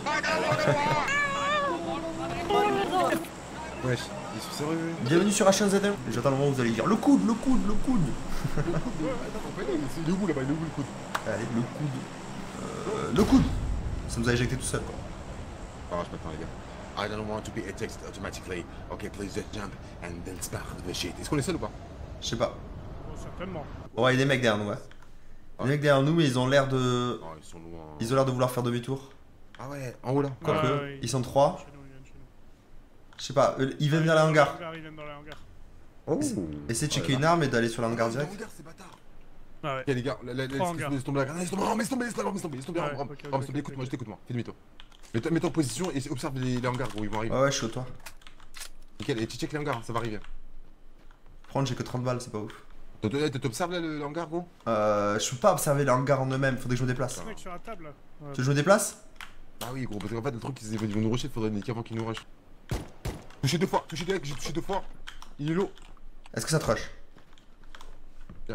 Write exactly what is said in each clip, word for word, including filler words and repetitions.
Wesh, ils sont sérieux. Bienvenue sur H un Z un. J'attends le moment où vous allez dire le coude, le coude, le coude. Le coude, il est où là-bas, il est où le coude? Allez, le coude. Euh, le coude. Ça nous a éjecté tout seul quoi. Ah, je m'attends les gars. I don't want to be attacked automatically. Okay, please just jump and then start the shit. Est-ce qu'on est seul ou pas? Je sais pas. Oh, certainement. Ouais, il y a des mecs derrière nous, ouais. Les mecs derrière nous, mais ils ont l'air de. Oh, ils sont loin. Ils ont l'air de vouloir faire demi-tour. Ah ouais, en haut là. Quoique, Ouais, ouais, ils sont trois. Chez nous, ils viennent chez nous. Je sais pas, eux, ils viennent vers Ah, les hangars. Ils viennent dans les hangars. Oh. Essayez de checker une arme et d'aller sur l'hangar Ah, direct. regarde ces bâtards. Ah ouais. Ok les gars, laisse tomber la grenade, laisse tomber, laisse tomber, laisse tomber, laisse tomber, laisse tomber, Ouais, Ram, ok, ok, Ram, ok, écoute-moi, ok. je t'écoute moi, fais demi-tour. Mets-toi mets-toi en position et observe les, les hangars gros, ils vont arriver. Ouais, ouais, je suis au toit. Nickel, et tu check les hangars, ça va arriver. Prendre, j'ai que trente balles, c'est pas ouf. T'observes là le le hangar gros? Euh, je peux pas observer les hangars en eux-mêmes, faudrait que je me déplace. Ce mec sur la table là. Ouais. Tu veux que je me déplace? Ah oui gros, parce qu'en fait le truc ils vont nous rusher, faudrait niquer avant qu'ils nous rushent. Touché deux fois, touché deux mecs, j'ai touché deux fois. Il est low. Est-ce que ça te rush? Bien.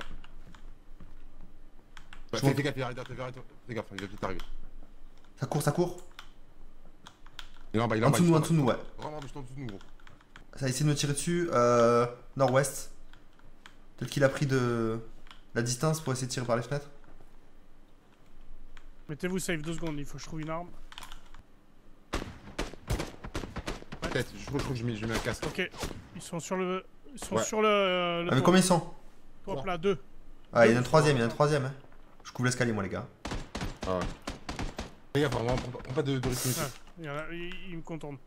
Je Fais monte. fais gaffe, il arrive derrière toi, fais gaffe, il va peut-être arriver. Ça court, ça court. Il est en bas, il est En en bas. dessous de il est nous, en dessous de nous, ouais. Vraiment, je suis en dessous de nous gros. Ça a essayé de me tirer dessus. Euh, nord-ouest. Peut-être qu'il a pris de la distance pour essayer de tirer par les fenêtres. Mettez-vous safe deux secondes, il faut que je trouve une arme. Peut-être, je crois je crois que je mets je mets un casque. Ok, ils sont sur le. Ils sont Ouais. sur le. le Ah, mais toit. combien ils sont? Hop là, deux. Ah, il y en a un troisième, il y en a un troisième. Hein. Je couvre l'escalier, moi, les gars. Ah ouais. Fais gaffe, vraiment, prends pas- prends pas de, de risque. Ouais, il, y en a, il, il me contourne.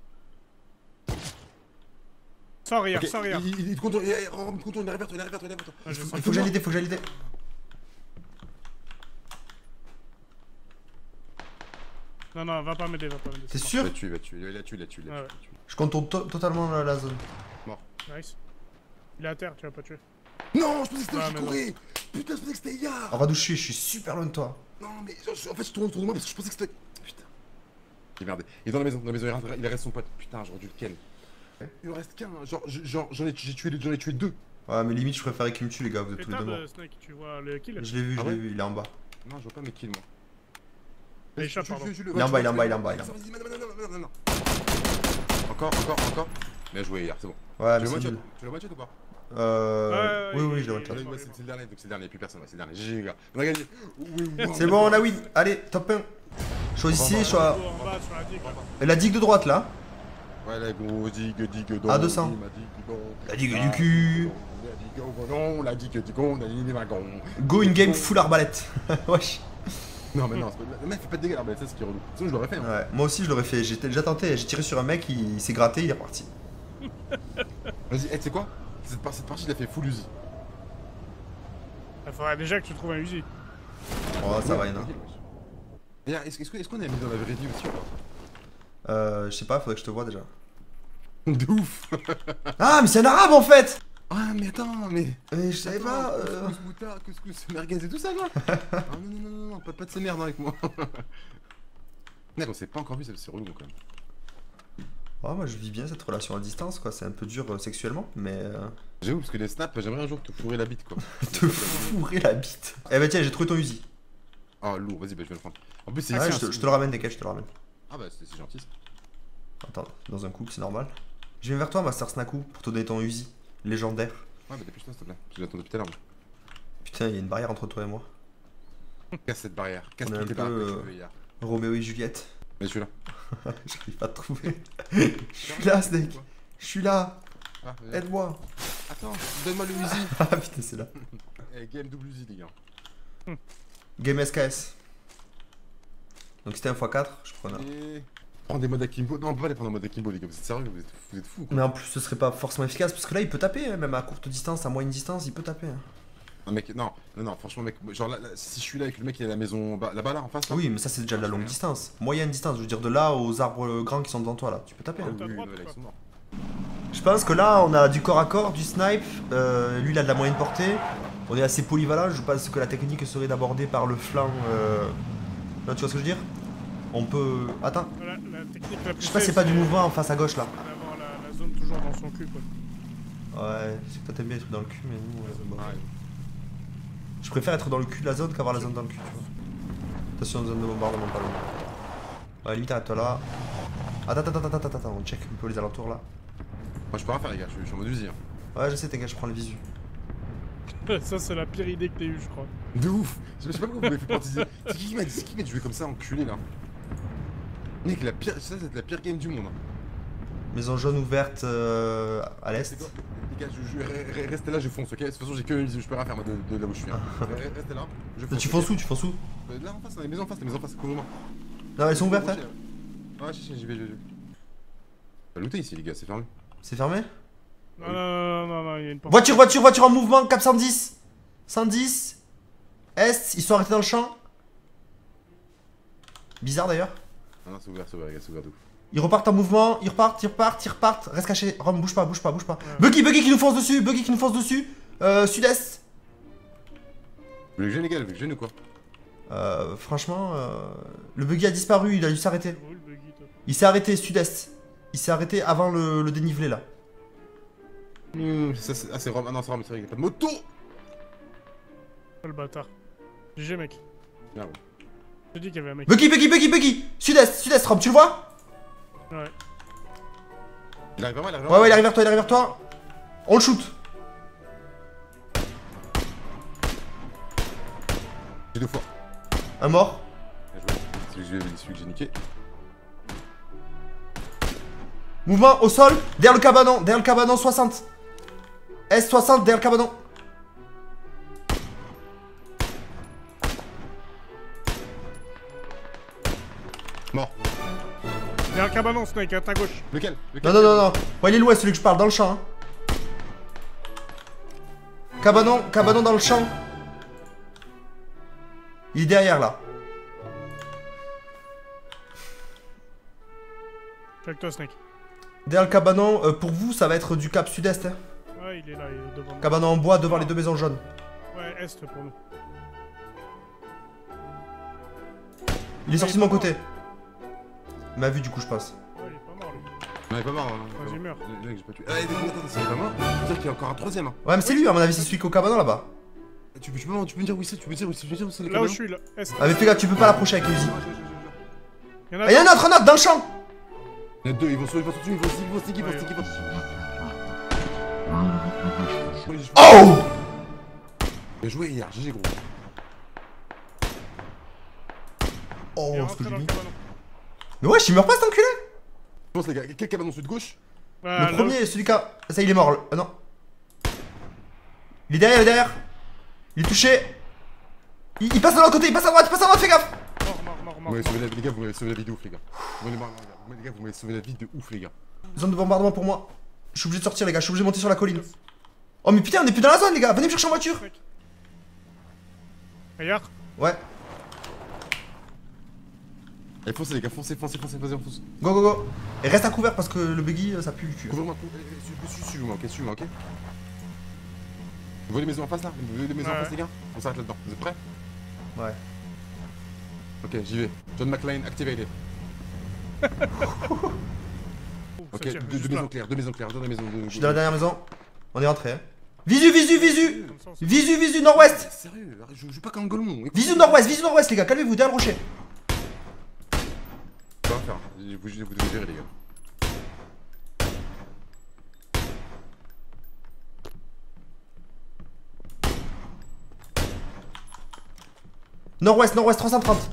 Sans rire, Ok, sans rire. il, il, il te contourne, il, il, il contourne, il arrive vers toi, il arrive vers toi, il arrive vers toi. Ah, je sens Il faut que j'aille l'aider, faut que j'aille l'aider. Non, non, va pas m'aider, va pas m'aider. T'es c'est sûr? Il l'a tué, il l'a tué, il l'a tué, il l'a tué, il l'a Ouais, tué. il l'a tué. Je contourne to- totalement la, la zone. mort. Nice. Il est à terre, tu vas pas tuer. Non, je pensais que c'était Ouais, là qui mais non. courait. Putain, je pensais que c'était Yar. On va d'où je suis, je suis super loin de toi. Non, mais genre, je- en fait, je tourne autour de moi parce que je pensais que c'était. Putain. J'ai merdé. Il est dans la maison, dans la maison, il reste, il reste son pote. Putain, j'aurais dû le ken. Il en reste qu'un, genre, je- genre, j'en ai, j'ai tué, j'en ai tué deux. Ouais, mais limite, je préférais qu'il me tue, les gars, vous êtes Et tous les deux morts. table, Snake, tu vois le kill? Je l'ai vu, je Ah l'ai ouais vu, il est en bas. Non, je vois pas mes kills, moi. Il échappe, Je- je- pardon. je- je- Il est en bas, il est en bas, il est en bas, il est en bas. Vas-y, non, non, non, non, non, non. Encore, encore, encore. Bien joué, hier, c'est bon. Ouais, Tu mais le c'est one-shot nul. Tu le one-shot ou pas? Euh. Ouais, Oui, ouais, oui, il- je l'ai il- one-shot. il- Ouais, c'est c'est le dernier, donc c'est le dernier, plus personne, ouais, c'est le dernier. G G les gars. On a gagné. Oui, oui, C'est bon, on a win. Allez, top un. Choisissez, Au choix. En bas, sur la digue. là. La digue de droite là. Ouais, la gros digue, digue, don. À deux cents. il m'a dit que don. La digue du cul. La digue au volant, la digue du con, la digue des wagons. Go in game full arbalète. Wesh. Non, mais non, c'est pas- le mec fait pas de dégâts, mais ça c'est ce qui est relou. Sinon, je l'aurais fait. Hein. Ouais, moi aussi je l'aurais fait. J'ai déjà tenté, j'ai tiré sur un mec, il, il s'est gratté, il est reparti. Vas-y, hey, tu sais quoi? Cette, par- cette partie, je l'ai fait full Uzi. Il faudrait déjà que tu trouves un Uzi. Oh, ça va, Yana. D'ailleurs, est-ce est-ce que- est-ce qu'on a mis dans la vraie vie aussi ou pas? Euh, je sais pas, faudrait que je te vois déjà. De ouf. Ah, mais c'est un arabe en fait. Ah, mais attends, mais. Mais je savais pas. euh. Couscous, moutard, couscous, merguez et tout ça, quoi. Ah non, non, non, non, non, pas, pas de ces merdes avec moi. Mec, on s'est pas encore vu, c'est c'est relou quand même. Oh, moi je vis bien cette relation à distance quoi, c'est un peu dur euh, sexuellement, mais. Euh... J'avoue, parce que les snaps, j'aimerais un jour te fourrer la bite, quoi. te fourrer la bite. Eh bah tiens, j'ai trouvé ton Uzi. Ah, lourd, vas-y, bah je vais le prendre. En plus, c'est Ah, ici, je, hein, te, c'est- je te le ramène, t'inquiète, je te le ramène. Ah, bah c'est c'est gentil ça. Attends, dans un coup, c'est normal. Je viens vers toi, Master Snaku, pour te donner ton Uzi. Légendaire. Ouais, bah dépêche-toi, s'il te plaît. Je l'attends depuis tout à l'heure. moi. Putain, il y a une barrière entre toi et moi. Casse cette barrière. Casse On est toutes un les peu, barrières que euh, tu veux, hier. Roméo et Juliette. Mais je suis là. J'arrive pas à te trouver. Je suis là, Snake. Je suis là. Ah, vas-y. Aide-moi. Attends, donne-moi le Uzi. Ah putain, c'est là. Eh, game double Uzi, les gars. Game S K S. Donc c'était un fois quatre, je prenais. Et... Prends des modes Akimbo. Non, on peut pas les prendre en mode Akimbo, les gars. Vous êtes sérieux? Vous êtes, vous êtes fous, quoi. Mais en plus, ce serait pas forcément efficace parce que là, il peut taper, hein, même à courte distance, à moyenne distance, il peut taper. hein. Non, mec, non, non, non, franchement, mec, genre là, là, si je suis là avec le mec qui est à la maison bah, là-bas, là, en face, là. Oui, mais ça, c'est déjà de la longue distance. Moyenne distance, je veux dire de là aux arbres grands qui sont devant toi là, tu peux taper. Ah hein. oui, oui, droite, oui, là, quoi. ils sont morts. Je pense que là, on a du corps à corps, du snipe. euh, lui, il a de la moyenne portée. On est assez polyvalent. Je pense que la technique serait d'aborder par le flanc. Euh... Là, tu vois ce que je veux dire? On peut. Attends. La, la technique la plus Je sais pas, c'est safe, pas du mouvement en face à gauche là. D'avoir la, la zone toujours dans son cul, quoi. Ouais, c'est que toi t'aimes bien les trucs dans le cul, mais nous. euh, bon. Ah, ouais. Je préfère être dans le cul de la zone qu'avoir la zone dans le cul, tu vois. Attention, zone de bombardement pas loin. Ouais, limite, arrête-toi là. Attends, attends, attends, attends, attends, on check un peu les alentours là. Moi je peux rien faire les gars, je suis, je suis en mode usine. Ouais, je sais, t'inquiète, je prends le visu. Ça, c'est la pire idée que t'aies eue, je crois. De ouf. Je sais pas pourquoi vous m'avez fait partiser. C'est qui qui m'a dit, c'est qui m'a dit de jouer comme ça, enculé là? Mec, la pire, ça c'est la pire game du monde. Hein. Maison jaune ouverte euh, à l'est. Les gars, je, je, restez là, je fonce, ok? De toute façon, j'ai que une visu, je peux rien faire moi de, de là où je suis. Hein. Restez là, je fonce. Tu fonces où? Tu fonces où? Là en face, dans les maisons en face, les maisons en face, couvre-moi. Non, elles sont ouvertes, hein? Ouais, j'y vais, j'y vais. Pas looter ici, les gars, c'est fermé. C'est fermé? Non, non, non, non, non, il y a une porte. Voiture, voiture, voiture en mouvement, cap cent dix. cent dix. Est, ils sont arrêtés dans le champ. Bizarre d'ailleurs. Ah non, c'est ouvert, c'est ouvert, les gars, c'est ouvert de ouf. Ils repartent en mouvement, ils repartent, ils repartent, ils repartent. Reste caché. Rome, bouge pas, bouge pas, bouge pas. Ouais. Buggy, Buggy qui nous fonce dessus, Buggy qui nous fonce dessus. Euh, sud-est. Vous voulez que je gêne, les gars? Vous voulez que je gêne ou quoi? Euh, franchement, euh, le Buggy a disparu, il a dû s'arrêter. Il s'est arrêté, sud-est. Il s'est arrêté avant le, le dénivelé là. Mmh, ça, c'est... Ah, c'est Rome, ah non, c'est Rome, c'est vrai, il n'y a pas de moto! Oh le bâtard. G G, mec. Ah ouais. Je te dis qu'il y avait un mec. Buggy, Buggy, Buggy, Buggy. Sud-est, sud-est, Rome, tu le vois? Ouais. Il arrive vraiment, il arrive Ouais, vraiment. ouais, il arrive vers toi, il arrive vers toi. On le shoot. J'ai deux fois. Un mort. Bien joué. C'est celui que j'ai niqué. Mouvement au sol, derrière le cabanon, derrière le cabanon soixante. S soixante derrière le cabanon. Mort. Derrière le cabanon, Snake, à ta gauche. Lequel, Lequel Non, non, non, non. Ouais, il est loin, celui que je parle, dans le champ. Hein. Cabanon, cabanon dans le champ. Il est derrière là. Je suis avec toi, Snake. Derrière le cabanon, euh, pour vous, ça va être du cap sud-est. Hein. Ouais, il est là, il est devant nous. Cabanon en bois devant les deux maisons jaunes. Ouais, est pour nous. Il est sorti de mon côté. Il m'a vu, du coup, je passe. Ouais, il est pas mort, lui. Non, il est pas mort. Hein. Vas-y, meurs. Le mec, j'ai pas tué. Ah, attends, c'est pas mort. C'est-à-dire qu'il y a encore un troisième. Hein. Ouais, mais c'est lui, à mon avis, c'est celui qui est au cabanon là-bas. Tu peux, tu, peux, tu peux me dire où c'est, tu peux me dire où c'est, tu peux me dire où c'est le Là où cabanon? je suis, là. Est. Ah, mais fais gaffe, tu peux pas l'approcher avec Uzi. Il y en a Ah, y'en a un autre, un autre, dans le champ. Il y en a deux, ils vont sauver, ils vont sauver, ils vont sauver, ils vont sauver, ils vont sauver, ils vont sauver. Oh! Bien joué hier, G G gros. Oh, Il est ce que rentré j'ai dans le mis. cabanon. Mais wesh, il meurt pas cet enculé. Je pense les gars, quel cabanon celui de gauche? Ah, Le là- premier, celui qui a... Ça, il est mort. Le... Ah non. Il est derrière, il est derrière. Il est touché. Il, il passe de l'autre côté, il passe à droite, il passe à droite, fais gaffe. Mort, mort, mort, Vous mort. m'avez sauvé la vie, les gars, vous m'avez sauvé la vie de ouf, les gars. Vous m'avez les gars, vous m'avez sauvé la vie de ouf, les gars. Zone de bombardement pour moi. Je suis obligé de sortir, les gars, je suis obligé de monter sur la colline. Oh, mais putain, on est plus dans la zone, les gars. Venez me chercher en voiture. Regarde. Ouais. Allez, foncez, les gars, foncez, foncez, foncez, vas-y, on fonce. Go, go, go. Et reste à couvert parce que le buggy, ça pue le cul. Couvrez-moi, suivez-moi, ok, suivez-moi, ok. Vous voyez les maisons en face là? Vous voyez les maisons en Ouais. face, les gars? On s'arrête là-dedans, vous êtes prêts? Ouais. Ok, j'y vais. John McClane, activated. Ouh, Ok, ça tire, deux, juste deux là. maisons claires, deux maisons claires, deux maisons. Deux, Je suis dans la dernière maison. On est rentré, hein. Visu, visu, visu. Visu, visu, nord-ouest. Sérieux, je joue pas comme un golemon. Visu, nord-ouest, visu, nord-ouest, les gars. Calmez-vous, derrière le rocher. Ça va faire, vous, vous devez gérer, les gars. Nord-ouest, nord-ouest, trois cent trente.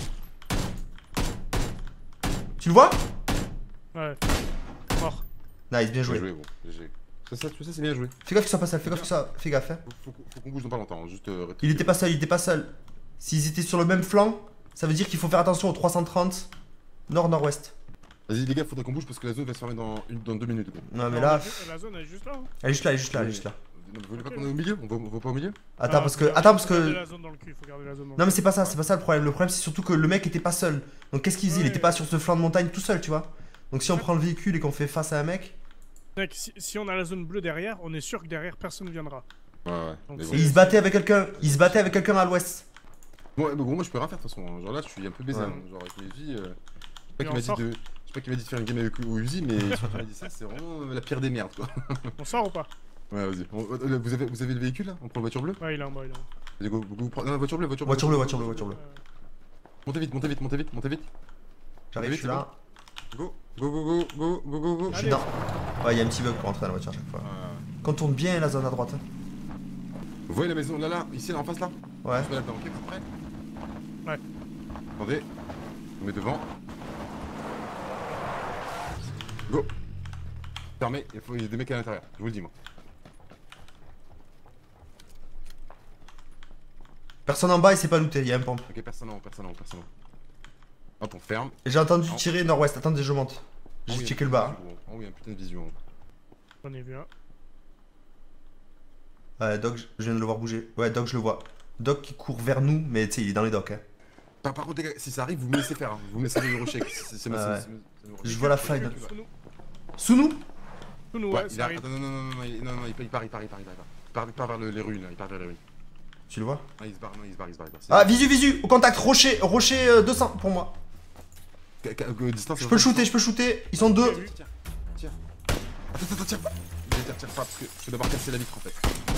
Tu le vois? Ouais. Mort. Nice, bien Bien joué. joué, bon. G G. Ça, ça, ça c'est bien joué. Fais gaffe que ça passe seul, fais gaffe que ça. Fais gaffe, hein. Faut, faut, faut qu'on bouge dans pas longtemps, juste. Euh, Il était pas seul, il était pas seul. S'ils étaient sur le même flanc, ça veut dire qu'il faut faire attention aux trois cent trente nord-nord-ouest. Vas-y, les gars, faudrait qu'on bouge parce que la zone va se fermer dans, une, dans deux minutes. Quoi. Non, mais Non, là. la- La zone elle est juste là. Hein. Elle est juste là, elle est juste là, elle est juste là. Vous voulez pas qu'on est au milieu? On va, on va pas au milieu? Attends, Ah, parce faut que. garder- Attends, parce faut garder que. la zone dans le cul, faut garder la zone dans le Non, mais cul. c'est pas ça, c'est pas ça le problème. Le problème, c'est surtout que le mec était pas seul. Donc, qu'est-ce qu'il faisait? Il Ouais. était pas sur ce flanc de montagne tout seul, tu vois. Donc, si on prend le véhicule et qu'on fait face à un mec. Mec, si, si on a la zone bleue derrière, on est sûr que derrière personne viendra. Ouais, ouais. Donc, Mais c'est- bon. Et il se battait avec quelqu'un. Il se battait avec quelqu'un à l'ouest. Bon, mais gros, moi je peux rien faire de toute façon. Genre là, je suis un peu baisé. Ouais. Hein. Genre avec mes vies. Euh... Je sais pas Et qui on m'a dit sort de. Je sais pas qui m'a dit de faire une game avec au Uzi, mais si tu m'as dit ça, c'est vraiment euh, la pire des merdes quoi. On sort ou pas? Ouais, vas-y. On- euh, Vous avez, vous avez le véhicule là? On prend la voiture bleue? Ouais, il est en bas, il est en bas. Vas-y, go, go, go, prends- Non, la voiture bleue, voiture bleue. Voiture bleue, voiture bleue, voiture bleue. Montez vite, montez vite, montez vite, montez vite. J'arrive, je suis là. Go, go, go, go, go, go, go, go. Je suis dans. Ouais, il y a un petit bug pour entrer dans la voiture à chaque fois. Contourne bien la zone à droite. Vous voyez la maison là, là, ici, là, en face, là? Ouais. Je vais là-dedans, ok, vous êtes prêts? Ouais. Attendez. Je me mets devant. Go. Fermé, il faut- il y a des mecs à l'intérieur, je vous le dis, moi. Personne en bas, il s'est pas looté, il y a un pompe. Ok, personne en haut, personne en haut, personne en haut. Hop, on ferme. Et j'ai entendu Non. tirer nord-ouest. Attendez, je monte. Oh, J'ai il y a checké une le bas. putain de vision, oh, il y a une putain de vision. J'en ai vu un. Ouais, Doc, je viens de le voir bouger. Ouais, Doc, je le vois. Doc qui court vers nous, mais tu sais, il est dans les docks. Hein. Par, par contre, les gars, si ça arrive, vous me laissez faire. Hein. Vous me laissez le rocher. C'est c'est ma. Ah ouais. c'est- c'est- c'est- c'est- Je vois la faille. Sous nous. Sous nous Sous nous, Ouais, ouais, il ça a... arrive. Attends, non, non, non, non, il... non, non, il part, il part, il part, il part, il part. Il part, il part vers le- les ruines, là, il part vers les ruines. Tu le vois? Ah, il se barre, non, il se barre, il se barre. Il se barre. Ah, visu, visu Au contact, rocher, rocher euh, deux cents pour moi. Qu- qu- euh, distance, Je peux le shooter, je peux le shooter. Ils sont deux. Tiens, tiens. Attends, attends, tire pas. Je vais dire, tire pas, parce que je vais devoir casser la vitre en fait.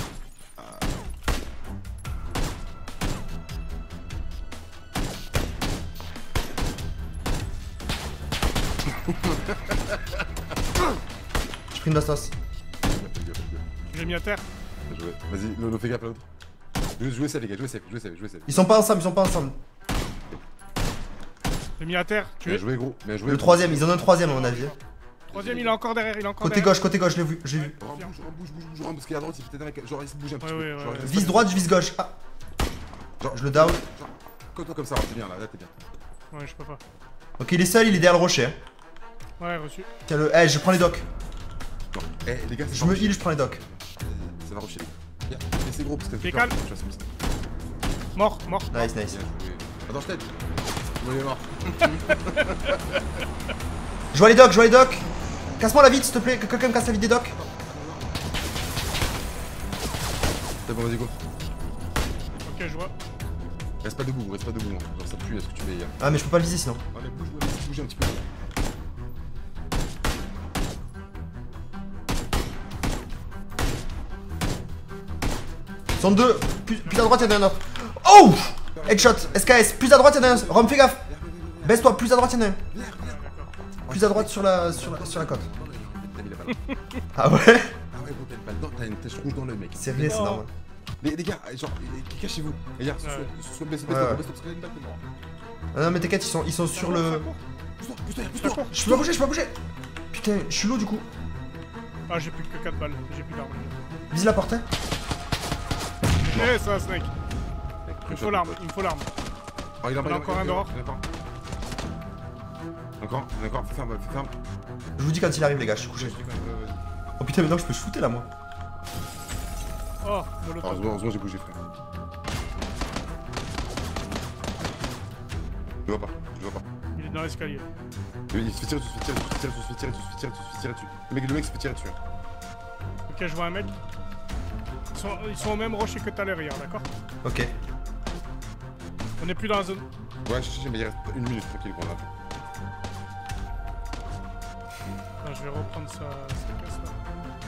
J'ai pris une bastos. Je l'ai mis à terre. Bien joué. Vas-y, Lolo, fais gaffe à l'autre. Jouez jouez safe, les gars, jouez safe, jouez safe, jouez safe. Ils sont pas ensemble, ils sont pas ensemble. Je l'ai mis à terre. Tu Bien es. joué, gros. Bien joué. Le troisième, ils en ont un troisième à mon avis. Troisième, il est encore derrière. Il est encore Côté derrière. gauche, côté gauche, je l'ai vu, j'ai vu. Oh, bouge, oh, bouge, bouge, bouge, bouge, parce qu'il y a à droite, il peut-être un mec. Genre, il se bouge un petit Ouais, peu. ouais, ouais, Genre, ouais. reste Vise pas- droite, je vise gauche. Ah, Genre, je le down. genre, Comme toi, comme ça, c'est bien là, là t'es bien. Ouais, je peux pas. Ok, il est seul, il est derrière le rocher. Hein. Ouais, reçu. Tiens le. Eh, je prends les docks. Non, eh les gars, c'est Je pas me rusher. heal, je prends les docks. Ça va rusher les gars. Bien, laissez gros parce que Fais calme. Je fasse comme ça. Mort, mort. Nice, nice. Bien joué. Attends, je t'aide. Bon, il est mort. Je vois les docks, je vois les docks. Casse-moi la vitre, s'il te plaît. Que quelqu'un me casse la vitre des docks. C'est bon, vas-y, go. Ok, je vois. Reste pas debout, reste pas debout. Hein. Genre, ça pue à ce que tu fais hier. Ah, mais je peux pas le viser sinon. Ouais, mais bouge, ouais, laisse bouger un petit peu. Ils sont deux. Plus, plus à droite, il y en a un autre. Oh! Headshot, S K S. Plus à droite, il y en a un. Rom, fais gaffe. Baisse-toi, plus à droite, il y en a un. Plus à droite sur la, sur la, sur la côte. T'as mis la balle. Ah ouais? Ah ouais, gros, t'as une balle dans, t'as une tache rouge dans l'œil, mec. C'est vrai, c'est Oh. normal. Les, les gars, genre, eh, cachez-vous. Les gars, soit, Ouais. soit baisse, baisse, Ouais, ouais. baisse, parce qu'il y a une balle, t'es mort. Ah non, mais t'inquiète, ils sont, ils sont sur le. Pousse-toi, pousse-toi, pousse-toi. Je peux pas bouger, je peux pas bouger. Putain, je suis low du coup. Ah, j'ai plus que quatre balles. J'ai plus d'armes. Vise la porte. Hein. Eh, ça, Snake. Il me faut l'arme. Il me faut l'arme. Oh, il en On a encore un dehors. Il y en a encore. Encore, il y en a encore, fais ferme, fais ferme. Je vous dis quand il arrive, les gars, je suis couché. Je dis quand même, euh, Oh putain, maintenant je peux shooter là, moi. Oh, molotov. Heureusement, heureusement, j'ai bougé, frère. Je vois pas, je vois pas. Il est dans l'escalier. Il se fait tirer dessus, il se fait tirer dessus, il se fait tirer dessus, il se fait tirer dessus, il se fait tirer dessus, il se fait tirer dessus. Le mec, le mec se fait tirer dessus. Ok, je vois un mec. Ils sont, ils sont au même rocher que tout à l'heure hier, d'accord? Ok. On est plus dans la zone. Ouais, je sais, mais il reste une minute, tranquille, qu'on a. Attends, je vais reprendre sa, sa caisse là.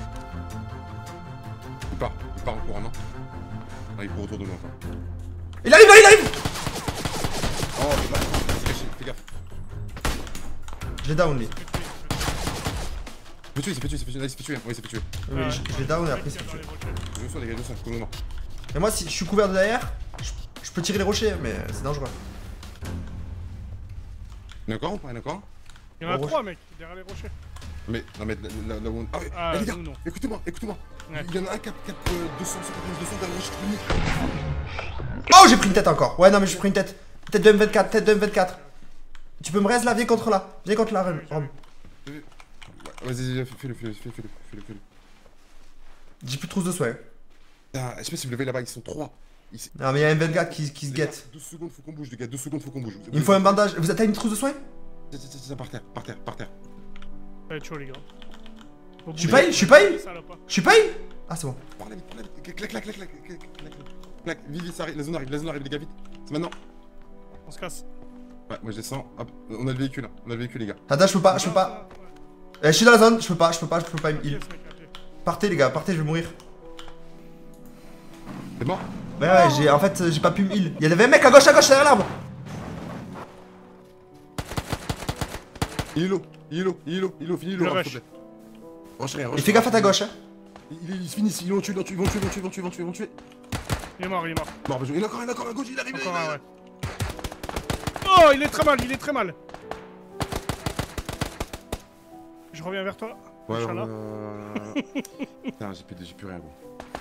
Il part, il part en courant, non? Non, il court autour de nous encore. Il arrive là, il arrive. Oh, là, il s'est caché, fais gaffe. Je l'ai down, lui. Il s'est fait tuer, il s'est fait tuer, il s'est fait tuer, il s'est fait tuer, ouais, il s'est fait tuer. Oui, je, je l'ai down et après il s'est Dans tué. les rochers. Je me sens, les gars, je me sens, complètement. Et moi, si je suis couvert de derrière, je, je peux tirer les rochers, mais c'est dangereux. Il y en a encore, il y en a encore? Il y en a Au trois, mec, derrière les rochers. Mais, non, mais là, là, là où on. Ah, ouais, Ah, eh, les gars, nous, non. écoutez-moi, écoutez-moi. Ouais. Il y en a un qui a quatre, euh, deux cents, cent quatre-vingt-dix, deux cents derrière le rocher. Oh, j'ai pris une tête encore. Ouais, non, mais j'ai pris une tête. Tête de M vingt-quatre, tête de M vingt-quatre. Tu peux me reste là, viens contre là. Viens contre là, Rom. Rom. Ouais, Vas-y, vas-y, fais-le, fais-le, fais-le, fais-le, fais-le, fais-le. J'ai plus de trousse de soins. Ah, je sais pas si vous l'avez là-bas, ils sont trois. Ils... Non, mais il y a un M vingt-quatre qui, qui se Les gars, guette. deux secondes, faut qu'on bouge, les gars, deux secondes, faut qu'on bouge. Il me faut un bandage. Vous avez une trousse de soins? Tiens, tiens, tiens, tiens, par terre, par terre, par terre. Ça va être chaud, les gars. Faut Je suis bouger. pas heal, je suis pas heal. Ça, là, pas. Je suis pas heal. Ah, c'est bon. Parlez vite, parlez vite. Clac, clac, clac, clac, clac, clac, clac. Clac, vite, vite, ça arrive, la zone arrive, la zone arrive, les gars, vite. C'est maintenant. On se casse. Ouais, moi je descends, hop, on a le véhicule, là. On a le véhicule, les gars. Attends, je peux pas, je peux pas. Eh, je suis dans la zone, je peux pas, je peux pas, je peux pas heal. Yes, mec, ok. Partez, les gars, partez, je vais mourir. C'est bon? Ouais, ouais, j'ai, en fait, j'ai pas pu me heal. Il y avait un mec à gauche, à gauche, derrière l'arbre. Il est low, il est low, il est low, il est low, finis Le low, rush. s'il te plaît. Rush rien, rush Et fais gaffe à ta gauche, hein. Il, il, il se finit, ils vont tuer, ils vont tuer, ils vont tuer, ils vont tuer, ils vont tuer, ils vont tuer, ils vont tuer. Il est mort, il est mort. Mort, bien joué. Il est encore, il est encore à gauche, il arrive. Encore un, ouais. Oh, il est très mal, il est très mal. Je reviens vers toi. Ouais, ouais, Inch'Allah. ouais. Putain, j'ai plus, j'ai plus rien, gros.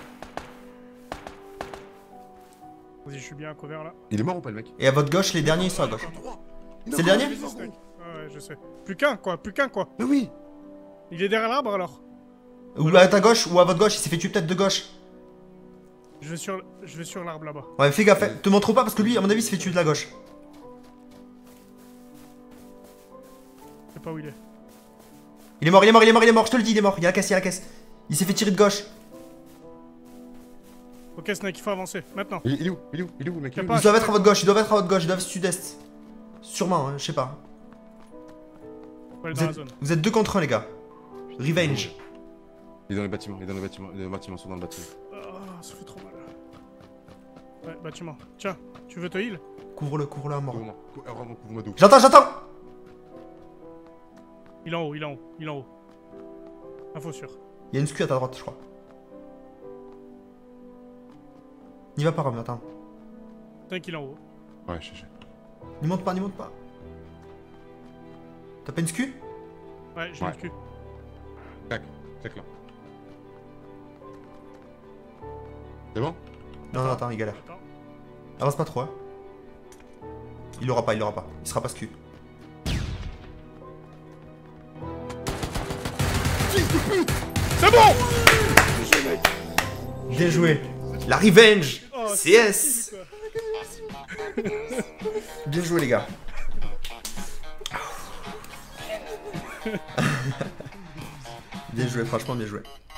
Vas-y, je suis bien à couvert là. Il est mort ou pas, le mec? Et à votre gauche, les derniers ils sont à gauche. Il est C'est le encore dernier là, Ouais, il est mort, gros. ouais, je sais. Plus qu'un, quoi, plus qu'un, quoi. Mais oui. Il est derrière l'arbre alors. Ou à ta gauche, ou à votre gauche, il s'est fait tuer peut-être de gauche. Je vais sur, je vais sur l'arbre là-bas. Ouais, fais gaffe, hein. Te montre pas parce que lui, à mon avis, il s'est fait tuer de la gauche. Je sais pas où il est. Il est mort, il est mort, il est mort, il est mort, je te le dis, il est mort. Il y a la caisse, il y a la caisse. Il s'est fait tirer de gauche. Ok, Snake, il faut avancer. Maintenant. Il, il est où? Il est où? Il est où, mec? Il est où? Pas- Ils doivent être à votre gauche, ils doivent être à votre gauche, ils doivent être sud-est. Sûrement, hein, je sais pas. Faut aller Vous dans la êtes, zone. vous êtes deux contre un, les gars. Revenge. Il est dans les bâtiments, il est dans les bâtiments, les bâtiments sont dans le bâtiment. Ah, ça fait trop mal. Ouais, bâtiment. Tiens, tu veux te heal? Couvre-le, couvre-le à mort. Couvre-moi, cou- euh, vraiment, couvre-moi d'eau. J'entends, j'entends. Il est en haut, il est en haut, il est en haut. Info sûr. Il y a une scu à ta droite, je crois. N'y va pas, Rome, attends. Snake, il est en haut. Ouais, je sais. N'y monte pas, n'y monte pas. T'as pas une scu? Ouais, j'ai Ouais. le cul. Tac, tac là. C'est bon? Non, non, attends, il galère. Attends. Avance pas trop, hein. Il l'aura pas, il l'aura pas. Il sera pas scu. C'est bon! Bien joué. La revenge. Oh, C S. quoi. Bien joué, les gars. Bien joué, franchement, bien joué.